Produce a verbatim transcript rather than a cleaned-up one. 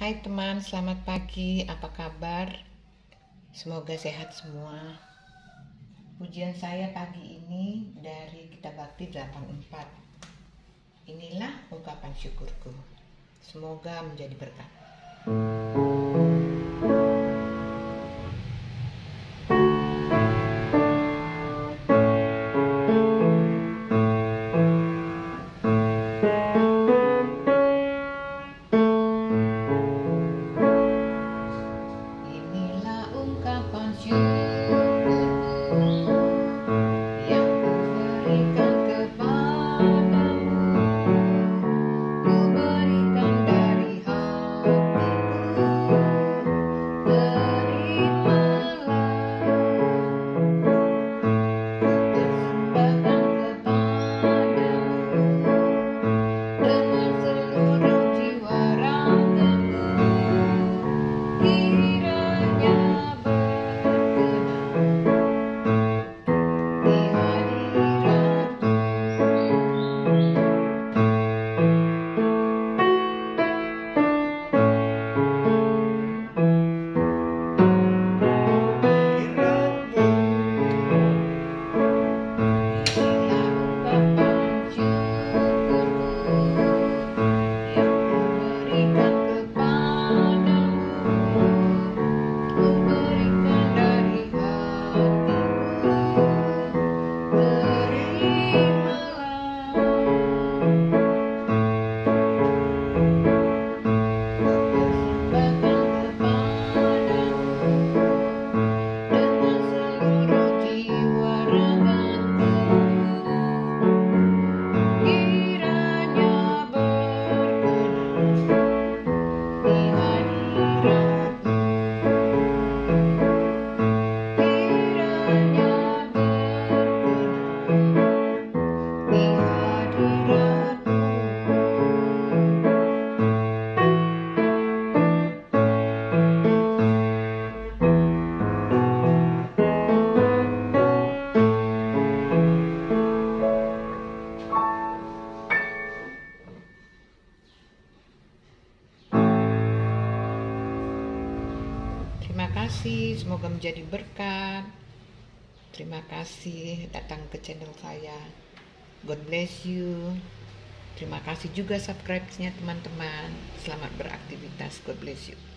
Hai teman, selamat pagi. Apa kabar? Semoga sehat semua. Pujian saya pagi ini dari Kitab Bakti delapan puluh empat. Inilah ungkapan syukurku. Semoga menjadi berkat. Inilah ungkapan syukurku yang kuberikan kepadamu. Kuberikan dari hatiku, terimalah. Persembahkan kepadamu dengan seluruh jiwa ragaku. Kiranya berkenan di hadirat-Mu. Inilah ungkapan syukurku yang kuberikan kepadamu. Kuberikan dari hatiku, terimalah. Persembahkan kepadamu dengan seluruh jiwa ragaku. Kiranya berkenan di hadirat-Mu. Kiranya berkenan di hadirat-Mu. Terima kasih, semoga menjadi berkat. Terima kasih datang ke channel saya. God bless you. Terima kasih juga subscribe-nya teman-teman. Selamat beraktivitas. God bless you.